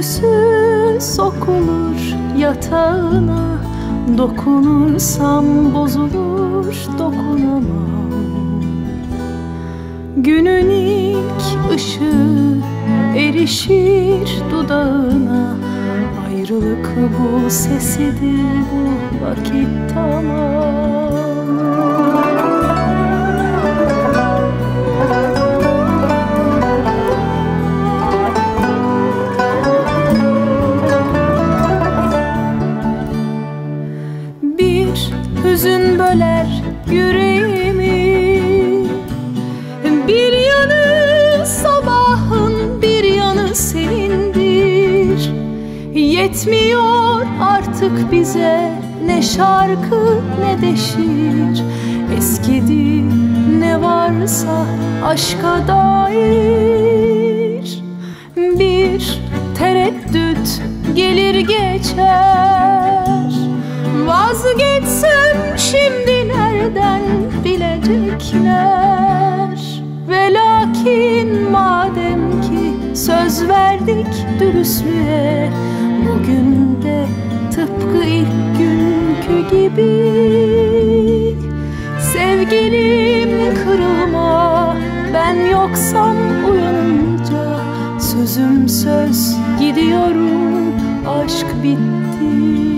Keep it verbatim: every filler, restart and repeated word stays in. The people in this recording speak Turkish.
örtüsü sokulur yatağına, dokunursam bozulur, dokunamam. Günün ilk ışığı erişir dudağına, ayrılık bu sesidir, bu vakit tamam. Bir hüzün böler yüreğimi, bir yanı sabahın, bir yanı senindir. Yetmiyor artık bize ne şarkı ne de şiir, eskidi ne varsa aşka dair. Bir tereddüt gelir geçer, vazgeçsem şimdi nereden bilecekler? Ve lakin madem ki söz verdik dürüstlüğe, bugün de tıpkı ilk günkü gibi. Sevgilim kırılma, ben yoksam uyanınca, sözüm söz gidiyorum, aşk bitti.